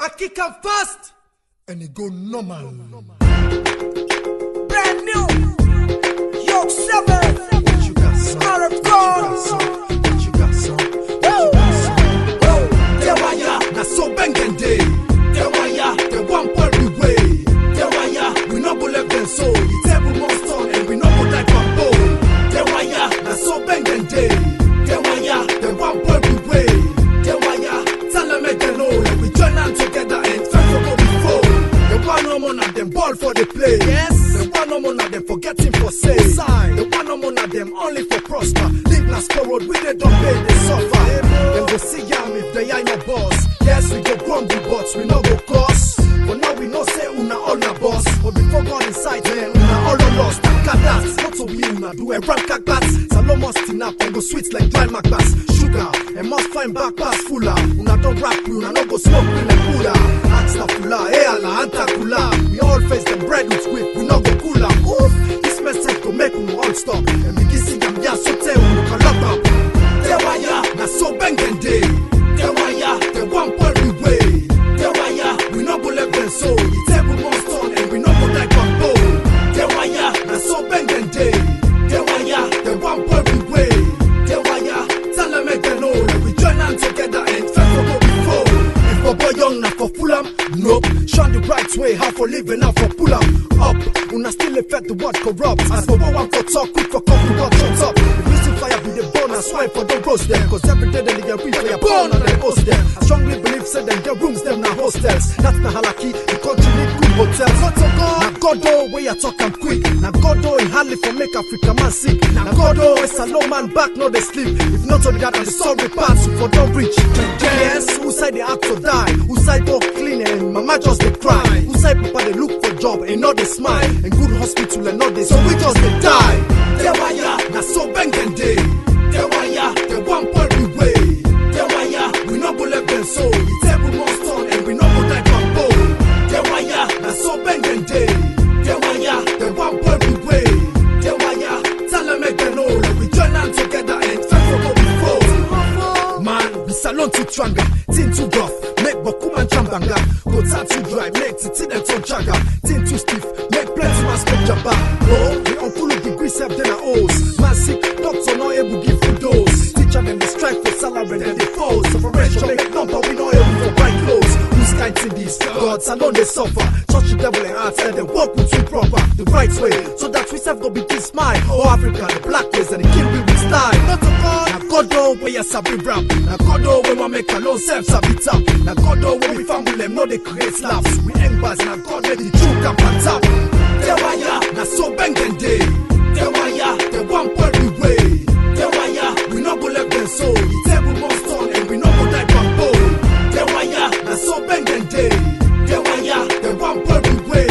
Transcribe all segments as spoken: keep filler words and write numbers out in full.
I kick him fast, and he go normal. Brand new, York seven, What you got, son? Arab What Gold. you got, son? What you got, son? Dewaya, na so bengen day. Dewaya, the one point we way. Dewaya, we no go left them so. The table must turn and we no go die from bone. Dewaya, na so bengen day. Dewaya, the one point we way. Dewaya, tell them make them know that we join hands together and try to go before. The one no more of them ball for the play. Yes. The one no more of them forgetting for say. The one no more of them only for prosper. Live na score road we they don't pay they suffer. Them go see yam if they ain't no boss. Yes, we go grumble, but we no go cost. But now we know say una all na boss. But before God inside, man, una all on lost. Got that, not to be una do a rank like that. Salon must enough and go sweet like dry macbas. Sugar, and must find back pass fuller. Una don't rap, una no go smoke in the cooler. Ask fuller, eh ala anta kula. We all face them bread with whip, we no go cooler. Oof, this message go make we all stop. And we can see them ya so tell we can lock up. Dewaya, na so bengen day. Dewaya, the one point we way. Dewaya, we no go left them so. The table must turn and we no go die from bone. Dewaya, na so bengen day. Dewaya, the one point we way. Dewaya, tell them make them know that we join hands together and try to go before. If Bobo young na for Fulham, nope. Shine the right way, how for living, how for pull up. Up, una still affect the word corrupt. As Bobo want for talk, quick for coffee, what shuts up. If we see fire be the burn and swine for don't roast them. Cause every day they get reach for your born and they host them. I strongly believe say them get rooms, them na hostels. That's na halaki, the country need good hotels. Not to God, na God oh, where you talk and quick. Na God oh, in hardly for make Africa man sick. Na God oh, it's a low man back, no they sleep. If not only that, and the sorry parts for don't reach. Yes, who side they act to die? Who side go clean and mama just they cry? Who side papa they look for job and not they smile? And good hospital and not they, so we just they die. Dewaya, na so bengen day. Dewaya, the one point we way. Dewaya, we no go left them so. The table must turn and we no go die from bone. Dewaya, na so bengen day. Dewaya, the one point we way. Dewaya, tell them make them know that we join hands together and try to go before. Man, we salon too tranga, tin too rough, make bokuman chambanga. Go time too dry, make titi them too chaga. Tin too stiff, make plenty man stop jabba. Oh, we on full of degrees have then a O's. Man sick, doctor not able give food dose. Teacher them they strike for salary then they fall. Separation make number we not able for buy clothes. Who's kind to this? God's alone they suffer. Touch the devil and hearts and they walk with you proper. The right way, so that we self go be this smile. Oh Africa, the black race and the kill we with style. Not to God, now God know where you sabi rap. Now God know where we make a low self sabi tap. Now God know where we family them know they create slaps. We embers now God let the truth come and tap. Dewaya, na so bengen day. Dewaya, the one point we way. Dewaya, we no go left them so. The table must turn and we no go die from bone. Dewaya, na so bengen day. Dewaya, the one point we way.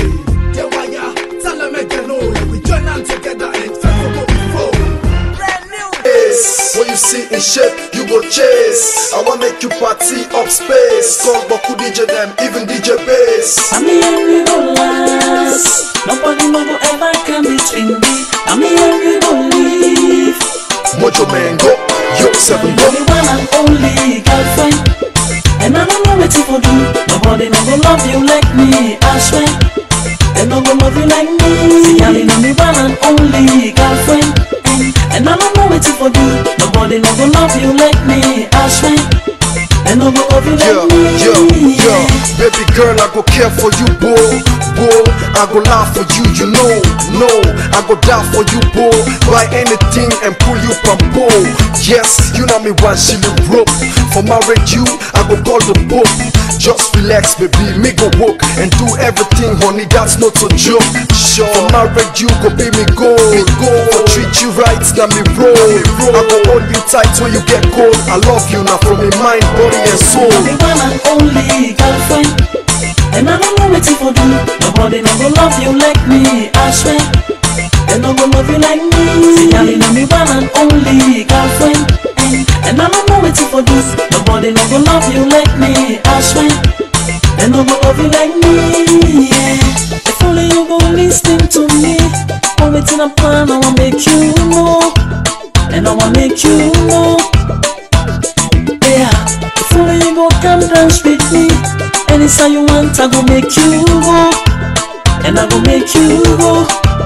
Dewaya, tell them make them know that we join hands together and try to go before. Brand new, What you see in shape, you go chase. I wanna make you party up space. Call Boku D J them, even D J bass. I'm here we go last. Nobody no go ever come between me. I'm here we go leave. Mojo man go, yo seven go. You're the one and only girlfriend, and I don't know what to do. Nobody no go love you like me, I swear. They no go love you like me. See, I'm the one and only girlfriend, and I don't know what to do. Nobody no go love you like me, I swear. They no go love you like Yo, me. yo, yo, baby girl, I go care for you, boy, boy. I go laugh for you, you know, no. I go die for you, boy. Buy anything and pull you from boy. Yes, you know me one shilling rope. For marriage you, I go call the book. Just relax, baby, me go work and do everything, honey, that's not a joke. Sure, for marriage you go be me go, me go. For treat you right, now me roll. I go hold you tight when you get cold. I love you now from my mind, body and soul. The one and only girlfriend, and I don't know what to do. Nobody no go love you like me, I swear. They no go love you like me. See, I'm the one and only girlfriend, and, and I don't know what to do. Nobody no go love you like me, I swear. They no go love you like me, yeah. If only you go listen to me. All it's in a plan, I wanna make you know, and I wanna make you know, yeah. If only you go come dance with me, and inside you want, I go make you go, and I go make you go.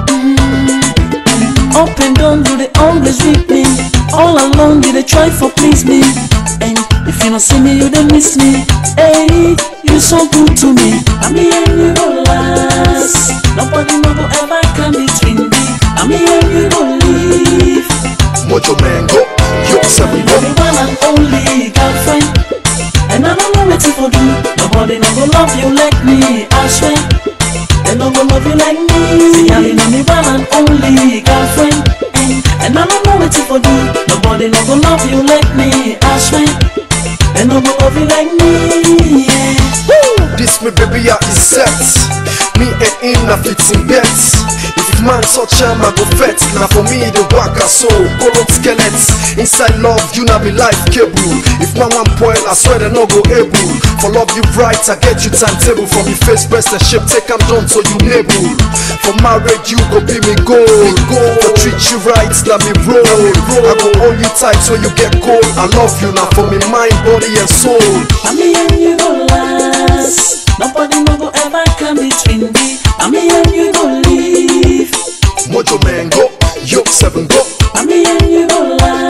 Mm-hmm. Up and down, you they always with me. All alone, you they try for please me. And if you don't see me, you they miss me. Hey, you so good to me. I'm here and you go last. Nobody no go ever come between me. I'm here and you go leave. Mojo Man go, York seven go. You're the one and only girlfriend, and I don't know what to do. Nobody no go love you like me, I swear. They no go love you like me. See, I'm the one and only girlfriend, and, and I don't know what to do. Nobody no go love you like me, I swear. They no go love you like me, yeah. Woo! This me baby I is set. Me and him na fixing bets. If man touch him I go fet. Now for me the waka so colored skeletons. Inside love you na be life cable. If man one point I swear they no go able. For love you right I get you timetable. From your face breast and shape take am down so you nable. For marriage you go be me gold. For treat you right na me roll. I go hold you tight so you get cold. I love you now for me mind, body and soul. I'm here and you go last. Nobody no go ever come between me. I'm here and you go leave. Mojo Man go, York seven go. I'm here and you go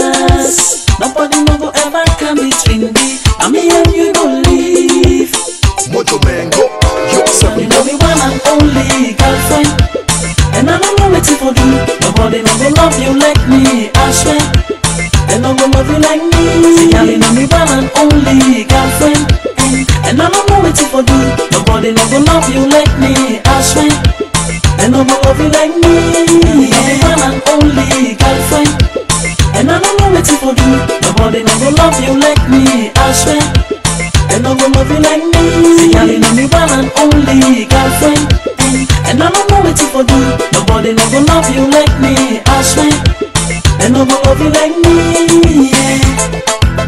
last. Nobody no go ever come between me. I'm here and you go leave. Mojo Man go, York seven You go. know me one and only girlfriend, and I don't know what to do. Nobody no go love you like me, I swear. They no go love you like me. See, you know me one and only girlfriend, and, and I don't know what to do. Nobody no go love you like me, I swear. They no go love you like me. You know me one and only girlfriend, and I don't know what to do. Nobody no go love you like me, I swear. They no go love you like me. See, you know me one and only girlfriend, and, and I don't know what to do. Nobody no go love you like me, I swear. They no go love you like me, yeah.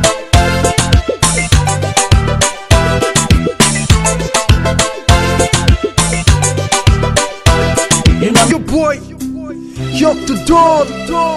You know Your boy, York the Dawn.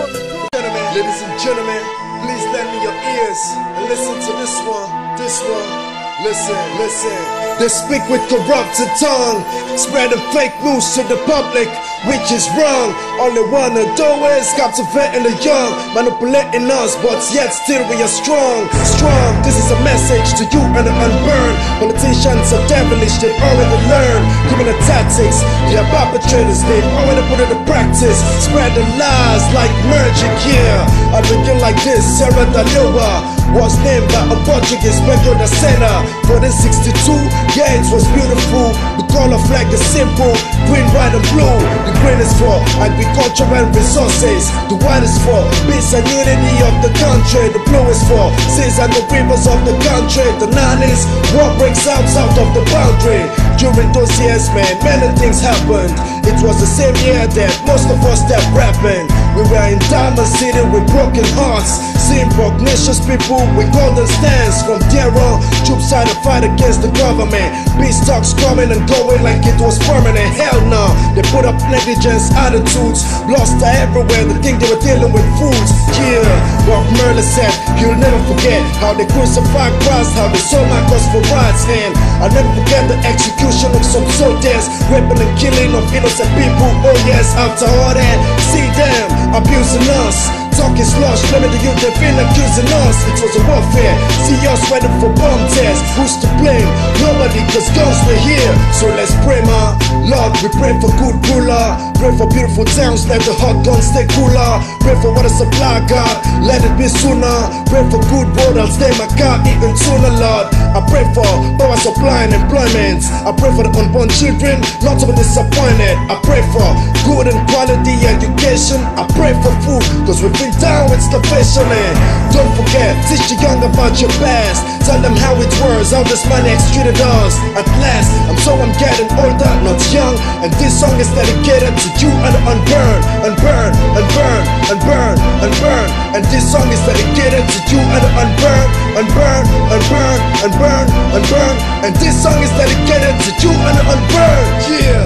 Ladies and gentlemen, please lend me your ears and listen to this one, this one. Listen, listen. They speak with corrupted tongue, spreading fake news to the public, which is wrong. All they wanna do is captivating the young, manipulating us, but yet still we are strong, strong. This is a message to you and the unburned. Politicians are devilish, they've already learned criminal tactics. They are perpetrators, they've already put it to practice. Spreading lies like magic, yeah. I begin like this, Sarah Daliwa was named by a Portuguese Pedro da Sena. For the sixty-two, yeah, it was beautiful. The color flag is simple, green, white and blue. The green is for agriculture and resources. The white is for peace and unity of the country. The blue is for seas and the rivers of the country. The nine is war breaks out south of the boundary. During those years, man, many things happened. It was the same year that most of us stopped rapping. We were in Diamond City with broken hearts, seeing pugnacious people with golden stands. From there on, troops had to fight against the government. Peace talks coming and going like it was permanent. Hell no, they put up negligence attitudes. Lost are everywhere, they think they were dealing with fools. Yeah, Bob Merle said, you'll never forget how they crucified Christ, how they sold my cause for rights. And I'll never forget the execution of some soldiers, raping and killing of innocent people. Oh yes, after all that, see them abusing us, talking slush, blaming the youth, they've been accusing us. It was a warfare, see us waiting for bomb tests. Who's to blame? Nobody, cause guns were here. So let's pray, ma Lord, we pray for good ruler. Pray for beautiful towns, let the hot guns stay cooler. Pray for water supply, God, let it be sooner. Pray for good road, I'll stay my car even sooner, Lord. I pray for power supply and employment. I pray for the unborn children, not to be disappointed. I pray for good and quality education. I pray for food, cause we've been down with starvation. And don't forget, teach the young about your past. Tell them how it was, how this money treated us. At last, I'm so I'm getting older, not young. And this song is dedicated to you and unburn, unburn, unburn, unburn, unburn. And this song is dedicated to you and unburn, unburn, unburn, unburn, unburn. And this song is dedicated to you and unburn. Yeah.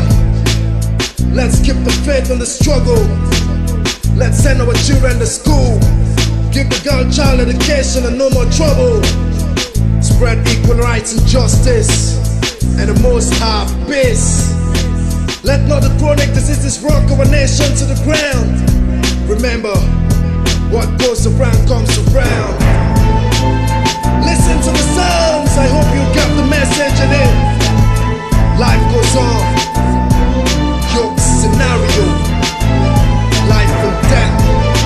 Let's keep the faith in the struggle. Let's send our children to school. Give the girl child education and no more trouble. spread equal rights and justice, and the most high peace. Let not the chronic diseases rock our nation to the ground. Remember, what goes around comes around. Listen to the sounds, I hope you got the message in it. Life goes on, your scenario, life and death.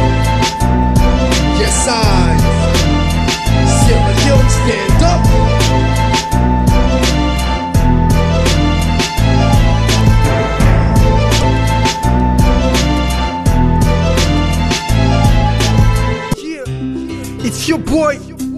Yes, I, Sierra Leone, stand up. It's your boy,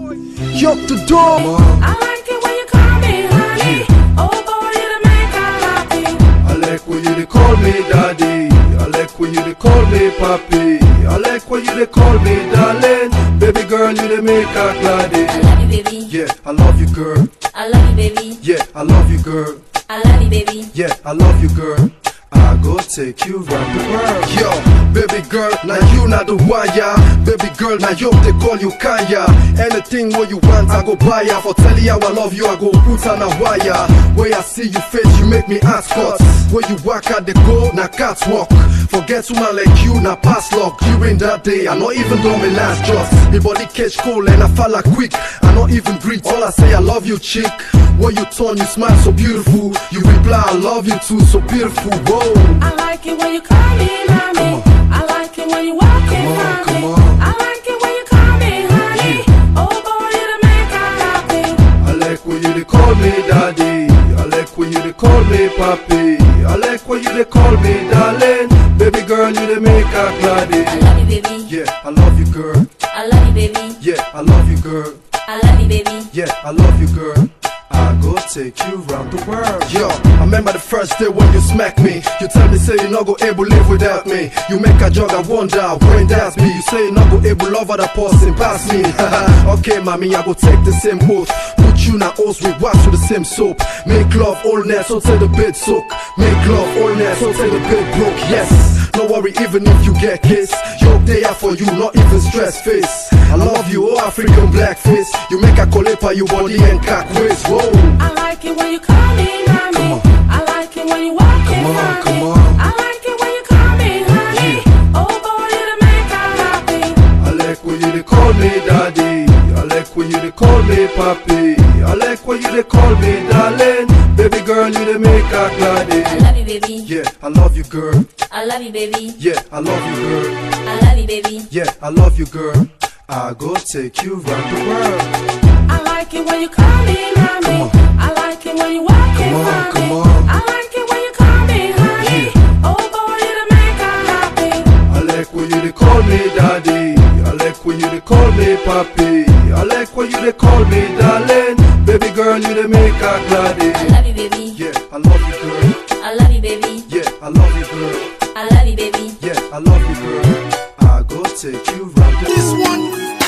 York the Dog. I like it when you call me honey. Oh boy, you the make I happy. I like when you they call me daddy. I like when you they call me papi. I like when you they call me darling. Baby girl, you they make her gladdy. I love you, baby. Yeah, I love you, girl. I love you, baby. Yeah, I love you, girl. I love you, baby. Yeah, I love you, girl. I go take you round the world. Yo, baby girl, now you not the wire. Baby girl, now you they call you Kaya. Anything what you want, I go buy ya. For telling you I love you, I go put on a wire. Where I see you face, you make me ask cuts. Where you walk out the go, na catwalk. Forget woman like you, na pass luck. During that day, I not even do me last just. Me body catch cold and I fall like quick. I not even greet, all I say I love you chick. When you turn, you smile so beautiful. You reply, I love you too, so beautiful. Whoa. I like it when you call me mommy. I like it when you walk in front of me. I like it when you call me honey. Oh boy, you the make I happy. I like when you they call me daddy. I like when you they call me papi. I like when you they call me darling. Baby girl, you they make her gladdy. I love you, baby. Yeah, I love you, girl. I love you, baby. Yeah, I love you, girl. I love you, baby. Yeah, I love you, girl. I go take you round the world. Yo, I remember the first day when you smack me. You tell me say you not go able live without me. You make a jog, I wonder when that's me. You say you not go able love other person past me. Okay, mommy, I go take the same oath. Put you in a house, we wash with the same soap. Make love all night, so till the bed soak. Make love all night, so till the bed broke. Yes, no worry even if you get kissed. Yo, they are for you, not even stress face. I love you, oh African black face. You make a colepa, you body and cock waist. Whoa. I like it when you call me mommy. Come on. I like it when you walk in Come on, front of come me. on. I like it when you call me honey. Oh boy, you the make I happy. I like when you they call me daddy. I like when you they call me papi. I like when you they call me darling. Baby girl, you they make her gladdy. I love you, baby. Yeah, I love you, girl. I love you, baby. Yeah, I love you, girl. I love you, baby. Yeah, I love you, girl. I go take you round the world. I like it when you call me mommy. I like it when you walk in Come on, front of me. come on. I like it when you call me honey. Oh boy, you the make I happy. I like when you they call me daddy. I like when you they call me papi. I like when you they call me darling. Baby girl, you they make her gladdy. I love you, baby. Yeah, I love you, girl. I love you, baby. Yeah, I love you, girl. I love you, baby. Yeah, I love you, girl. I go take you round the This one,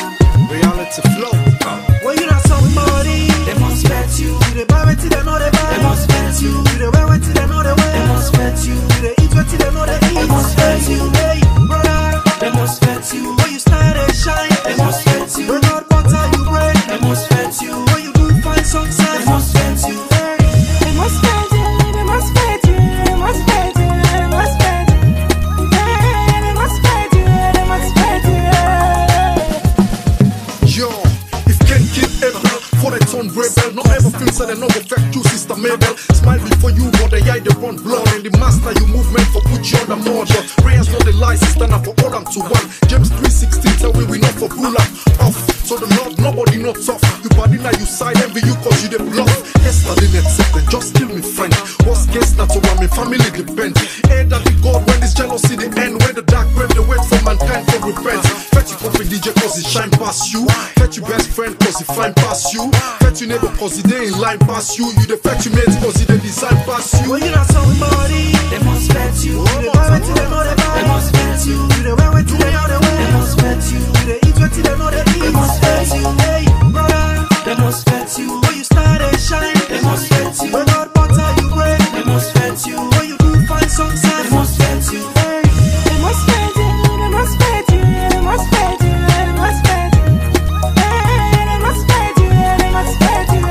reality flow. When you're not somebody, they must bet you. You the buy till they know they buy. They must bet you. You the wear till they know they wear. They must bet you. You the eat till they know they eat. They must bet you. Hey, brother, they must bet you. When you start and shine, they must bet you. When God butter you break, they must bet you. When you do find success, they must bet you. Hey, they must bet you. They must bet you. They must bet you. They must bet you. Hey, they must bet you. They must bet you. Yo, if Ken Kid ever for the turn rebel, not ever feel sad and not affect you, sister Mabel. Smile before you, but the eye they run blood. And the master you movement for put you on the model. Prayers not the lies, stand up for all them to one. James three sixteen tell we we not for ruler. Off, so the Lord nobody not tough. You body now you side envy you cause you the bluff. Yesterday net second, just kill me friend. What's guess not to want me family depend. Air that the God when this jealousy the end. When the dark brave the wait for mankind for repent. Fetch you coffee D J cause it shine past you. Fetch you best friend cause it fine past you. Fetch you neighbor cause it they in line past you. You the fetch you mate cause it they design past you. When you're not somebody, they must bet you. You the buy till they know they buy. They must bet you. You the wear till they know they wear. They must bet you. You the eat till they know they eat. They must bet you. Hey, brother, they must bet you. When you start and shine, they must bet you. When God butter you break, they must bet you. When you do find success, they must bet you. Hey, they must bet you. They must bet you. They must bet you. They must bet you. Hey, they must bet you. They must bet you.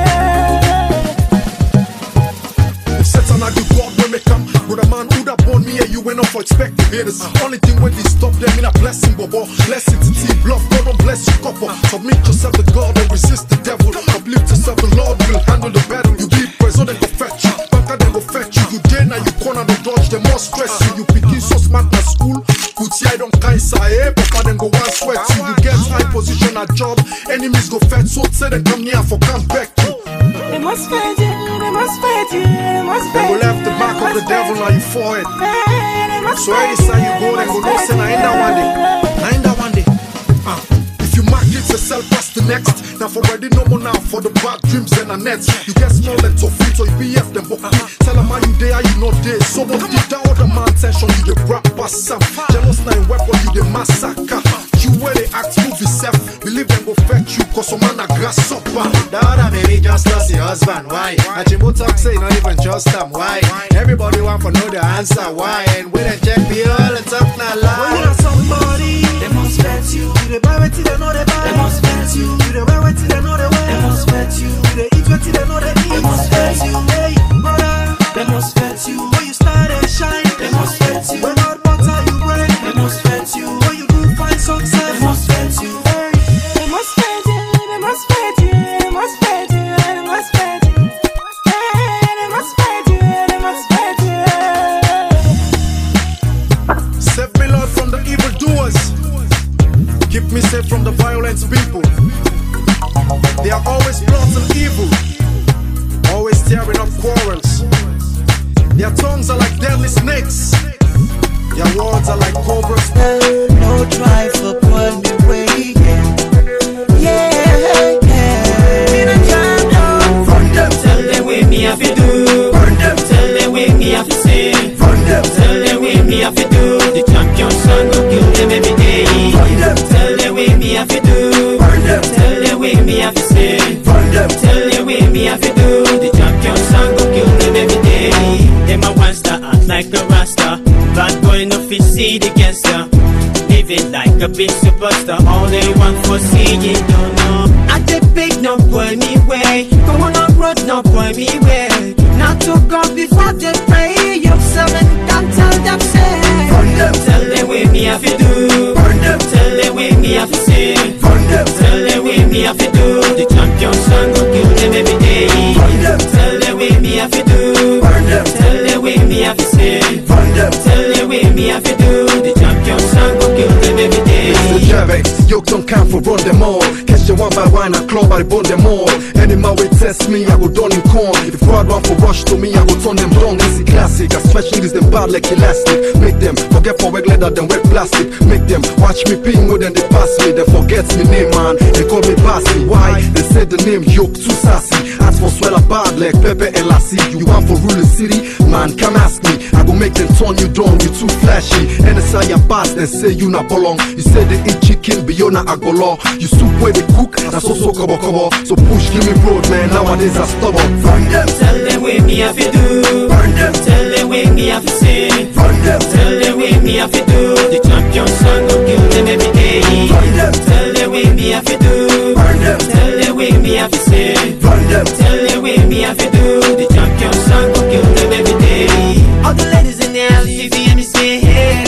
for expecting haters. Only thing when they stop them in a blessing, bobo. Blessing to T bluff, God don't bless you, couple. Submit yourself to God and resist the devil. Uplift yourself, the Lord will handle the battle. You be present, then go fetch you. Banker, then go fetch you. You dare now, you corner the dodge, they more stress you. You picking so smart at school. Good see, I don't kind say, papa, then go one sweat you. You get high position at job, enemies go fetch. So say they come near for come back you. They must fight you, they must fight you, they must fight you. They go left the back of the devil, now you for it. So any side you go, then go no say, now in that one day. Now in that one day. Uh, if you mark it yourself, pass the next. Now for ready no more now for the bad dreams and the nets. You get small and to feet or you B F them book. Tell them how you there, you not there. So what did that other man tension you the rap pass some. Jealous now in weapon you the massacre. You where they act movie self. Believe them go fetch you cause some man a grasshopper. The other baby just lost your husband, why? And Jimbo talk say not even trust them, why? Everybody want to know the answer, why? And when they check the all the talk not lie. When you have somebody, they must vet you. You the buy what they know they buy. They must vet you. You the wear what they know they wear. They must vet you. You the eat what they know they eat. They must vet you. Hey, brother, they must vet you. When you start and shine, they must vet you. When hard butter you break, they must vet you. When you do find success, they must vet you. Hey, they must vet you. They must vet you. They must vet you. They must vet you. Hey, they must vet you. They must vet you. Save me, Lord, from the evildoers. Keep me safe from the violent people. They are always plotting evil, always tearing up quarrels. Their tongues are like deadly snakes. Their words are like cobras. No try for pull me away. Yeah, yeah. Me no jam down. Burn them. Tell them way me have to do. Burn them. Tell them way me have to say. Burn them. Tell them way me have to do. The champion son go kill them every day. Burn them. Tell them way me have to do. Burn them. Tell them way me have to say. Burn them. Tell them way me have to do. The champion son go kill them every day. Them a one star act like a rasta. Bad boy no fit see the gangster. Living like a big superstar. All they want for see you don't know. I take big no boy me way. Go on a road no boy me way. Not to go before they pray. You seven can't tell them say. Burn them. Tell them way me have to do. Burn them. Tell them way me have to say. Burn them. Tell them way me have to do. The champion son go kill them every day. Burn them. Tell them way me have to do. Burn them. Tell them way me have to say. Burn them. Tell them way me have to do. The champion son go kill them every day. It's the Javex, yoke don't count for run them all. Catch them one by one and claw by bone them all. Any man will test me, I go down in corn. If crowd want for rush to me, I go turn them down. This is classic, especially this them bad like elastic. Make them forget for wet leather than wet plastic. Make them watch me ping more than they pass me. They forget me name man, they call me Bassy. Why? They said the name yoke too sassy. Ask for swell bad like Pepe and Lassie. You want for rule the city? Man, come ask me. I go make them turn you down, you too flashy. And they say you pass, then say you not belong. You say they eat chicken, beyond a agolo. You soup where they cook, that's also kobo kobo. So push, give me road, man, nowadays I stubborn. Burn them. Tell them way me have to do. Burn them. Tell them way me have to say. Burn them. Tell them way me have to do. The champion son go kill them every day. Burn them. Tell them way me have to do. Burn them. Tell them way me have to say. Burn them. Tell them way me have to do. The champion son go kill them every day. All the ladies in the house, if you hear me say hey,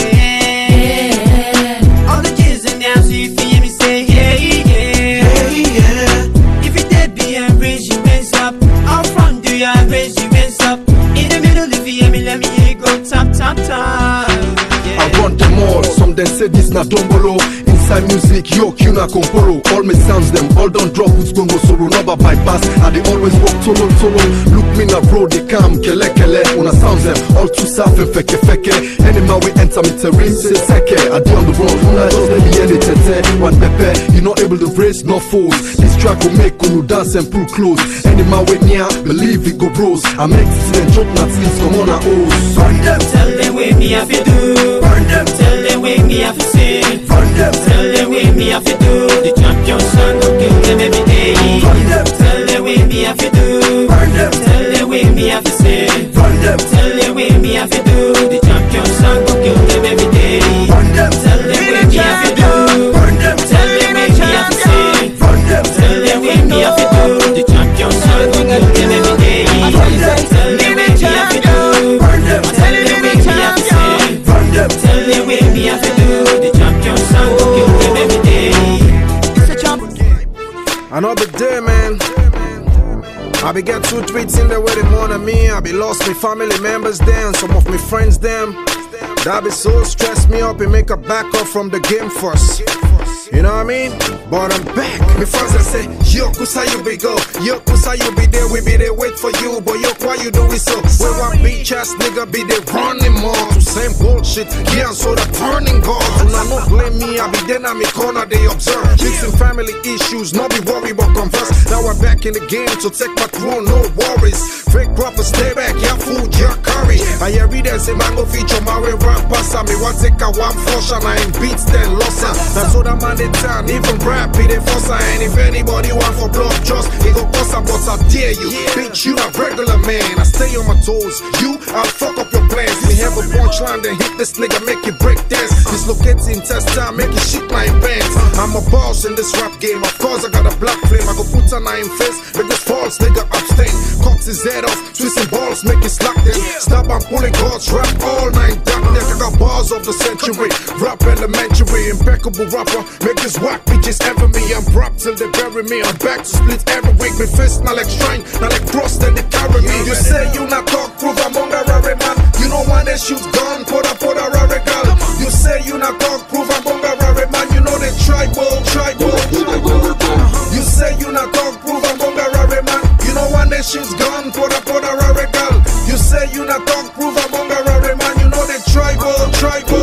yeah. All the kids in the house, if you hear me say hey, yeah. Hey, yeah. If you dead be and raise your hands up. Out front do you raise your hands up. In the middle if you hear me, let me hear you go tap tap tap. Yeah. I want them all, some them say this na dombolo. Inside music, yoke, you na comporo. All me sounds them, all don't drop who's gongo solo. Never bypass, and they always walk tolo tolo. Look me na bro, they come, kele kele. Una sounds them, all too soft and feke feke. Any man we enter me terrain, say seke. I do on the road, una just let me hear the tete. One pepe, you not able to raise no foes. This track will make unu dance and pull close. Any man we near, believe it go bros. I make this and joke not sleeps, come on a O's. Burn them. Tell them way me have to do. Burn them. Tell them way me have to say. Burn them. Tell them way me have to do. The champion son go kill them every day. Burn them. Tell them way me have to do. Burn them. Tell them way me have to say. Burn them. Tell them way me have to do. The champion son go kill them every day. Burn them. Tell them way me have to do. Burn them. Tell them way me have to say. Burn them. Tell them way me have to do. The champion son go kill them every day. Tell them way me have to do. Burn them. Tell them way me have to say. Burn them. be get two tweets in there where they mourn me. I be lost me family members then, some of me friends them. That be so stress me up and make a back up from the game first. You know what I mean? But I'm back. My friends they say, yo, kusa you be go. Yo, kusa you be there, we be there wait for you. But yo, why you do it so? When one bitch ass nigga be there running more to same bullshit. Yeah, so the turning God. And I don't blame me, I be there in my corner, they observe. Fixing family issues, not be worried but converse. Now I'm back in the game to take my throne, no worries. Fake rappers stay back, yeah, food, yeah, curry. I hear readers say mango feature, my way rap pass. Me want take a one force and I ain't beats then lost. That's what I'm on the town, even rap be the force. And if anybody want for blood just, it go cost a but I dare you. Bitch, you a regular man, I stay on my toes. You, I'll fuck up your plans. Me have a punchline, then hit this nigga, make you break dance. Dislocating test time, make you shit my pants. I'm a boss in this rap game, of course I got a black flame. I go put a nine face, make this false nigga abstain. Cocks his head off, twisting balls, make it slap them. Stop and pulling cords, rap all night dark. I got bars of the century, rap elementary, impeccable rapper. Make this whack bitches ever me. I'm rap till they bury me. I'm back to split every week. Me fist not like shrine, not like cross, then they carry me. You say you not talk, prove I'm on a rare man. You know when they shoot gun, put a put a rare gal. You say you not talk, prove I'm on a rare man. You know they tribal, tribal. You say you not talk, prove I'm on a rare man. You know when they shoot gun, put a put a rare gal. You say you not talk, prove I'm on a rare man. You know they tribal, tribal.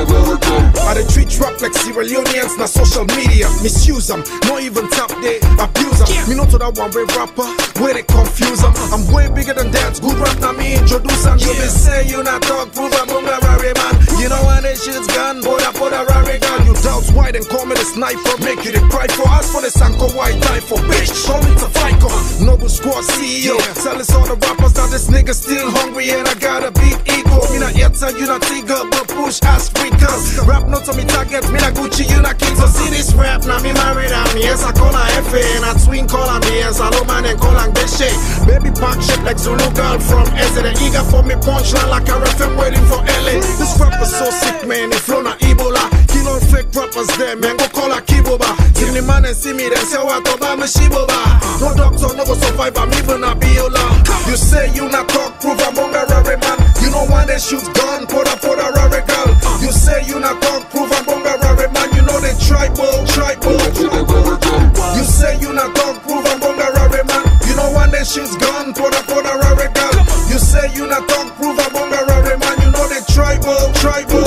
I they treat rap like Sierra Leoneans, not social media. Misuse them, not even top they abuse them. Me not to that one way rapper, where they confuse them. I'm way bigger than that, good rap now me introduce them. You may say you not talk, prove I'm on a rare man. You know when they shit's gone, put a put a rare gun. You doubt why then call me the sniper, make you the cry for. Ask for the Sanko white die for bitch, call me to Fico. Noble Squad C E O, tell us all the rappers that this nigga still hungry and I got a big ego. Me not yet tell you not Tiger, but push ass freakers. Rap not to me target, me not Gucci, you not King. So see this rap, now me married and me yes I call her F A and I twin call her me yes I low man and call her Deshe. Baby pack shit like Zulu girl from S A. They eager for me punchline like a F M waiting for L A. This rapper so sick man, if flow na Ebola. Kill all fake rappers there, man go call her Kiboba. Till the man and see me then say what about me Shiboba. No doctor, no go survive, I'm even a Biola. You say you not talk, prove I'm on a rare man. You know when they shoot gun, put a put a rare gal. You say you not talk, prove I'm on a rare man. You know they tribal, tribal. You say you not talk, prove I'm on a rare man. You know when they shoot gun, put a put a rare gal. You say you not talk, prove I'm on a rare man. You know they tribal, tribal.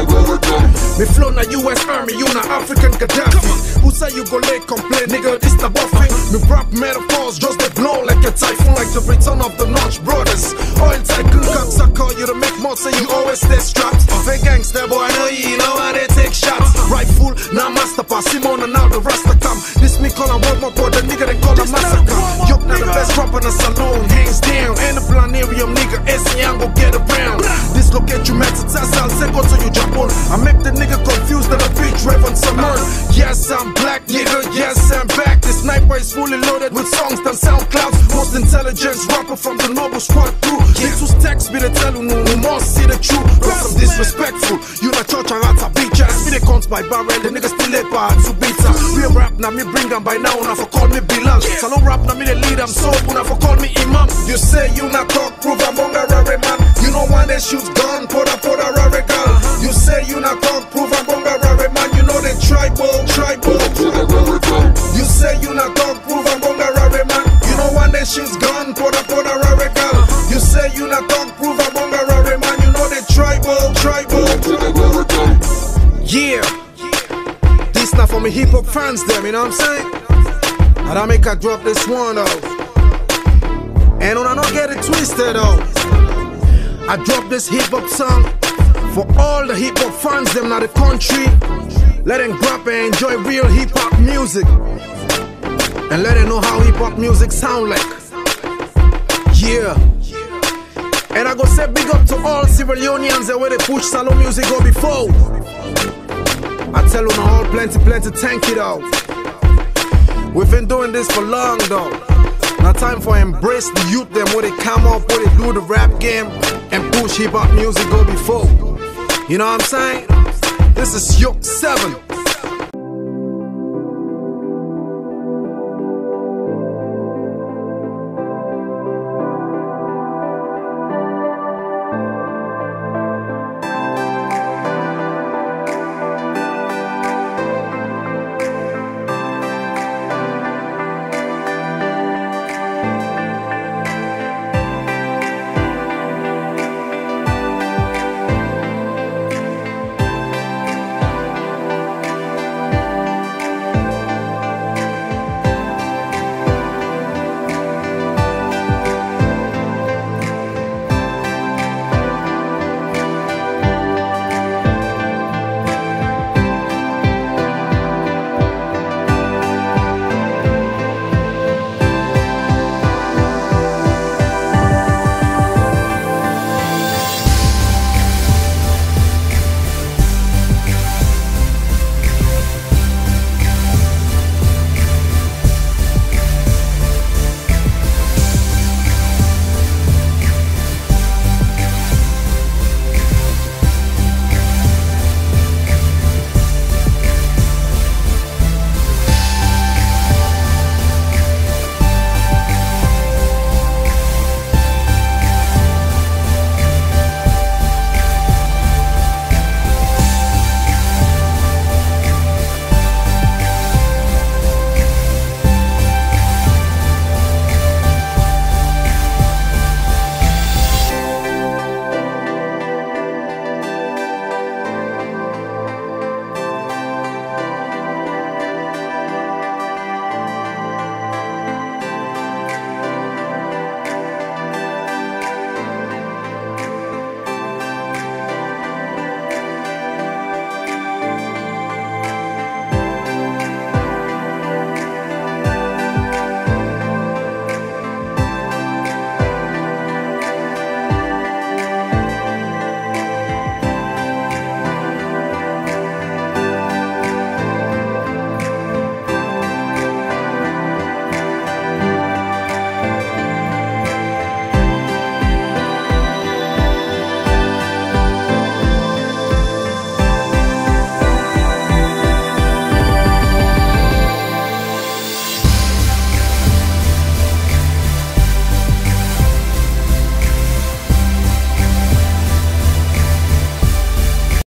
Me flow na U S Army, you na African Gaddafi. Who say you go late complain, nigga, this na buffing. Me rap metaphors, just they blow like a typhoon, like the return of the Notch brothers. Oil tycoon, cocksucker, you to make more, say you always stay strapped. Fake gangster boy, I know you know how they take shots. Rifle, now master pass, Simon and now the Rasta come. This me call a one more brother, nigga, they call a massacre. Yup, now the best rapper in the saloon, hands down. And the planarium, nigga, S A go get around. Dislocate you, Max, I'll say go to you, Japon. I make the nigga confused that a bitch rave on some earn. Yes, I'm black, nigga, yes, I'm back. This sniper is fully loaded with songs than SoundClouds. Most intelligent rapper from the Noble Squad crew. Niggas text me, they tell you, no, no more see the truth. Cause I'm disrespectful. You not church and rats a bitch ass. Me they count by barrel, the niggas still lay by to beat her. Real rap, now me bring them by now, now for call me Bilal. So no rap, now me they lead them so, now for call me Imam. You say you not talk, prove I'm on a rare man. You know when they shoot gun, put a put a rare gal. You say you not talk, prove I'm on a rare man. You know they tribal, tribal. You say you not talk, prove I'm on a rare man. You know when they shoot gun, put a put a rare gal. You say you not talk, prove I'm on a rare man. You know they tribal, tribal. Yeah, this not for me hip hop fans, them, you know what I'm saying? And I make I drop this one though. And when I don't get it twisted though, I drop this hip hop song for all the hip hop fans, them not the country. Let them grab and enjoy real hip hop music. And let them know how hip hop music sound like. Yeah. And I go say big up to all Sierra Leoneans that where they push salon music go before. I tell them all plenty, plenty thank you though. We've been doing this for long though. Now time for embrace the youth them where they come up, where they do the rap game and push hip hop music go before. You know what I'm saying? This is Yoke seven.